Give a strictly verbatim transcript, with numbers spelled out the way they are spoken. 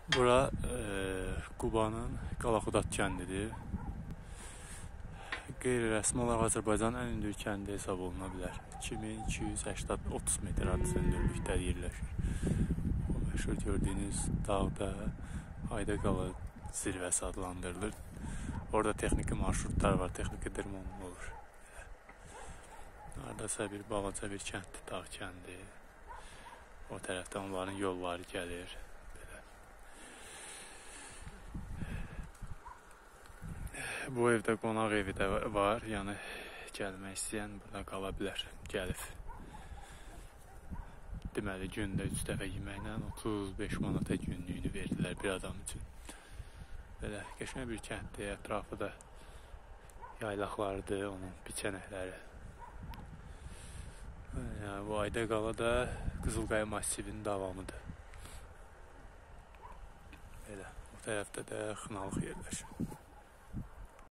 Bura e, Qubanın Qalaxudat kəndidir. Qeyri-rəsmi olaraq Azərbaycanın ən hündür kəndi hesab oluna bilər. iki min iki yüz səksən otuz metr arası hündürlükdə yerləşir. O məşhur gördüyünüz dağ da Aydaqala zirvəsi adlandırılır. Orada texniki marşrutlar var, texniki dırmanma olur. Haradasa bir balaca bir kənddir, dağ kəndi. O tərəfdən onların yolları gəlir. Bu evdə qonaq evi də var, yəni gəlmək istəyən burada qala bilər, gəlib. Deməli, gündə üç dəfə yeməklə otuz beş manata günlüyünü verdilər bir adam üçün. Belə, qəşəng bir kənddir, ətrafı da yaylaqlardır, onun biçənəkləri. Yəni, bu Aydaqala da Qızılqaya massivinin davamıdır. Belə, o tərəfdə də Xınalıq yerləşir.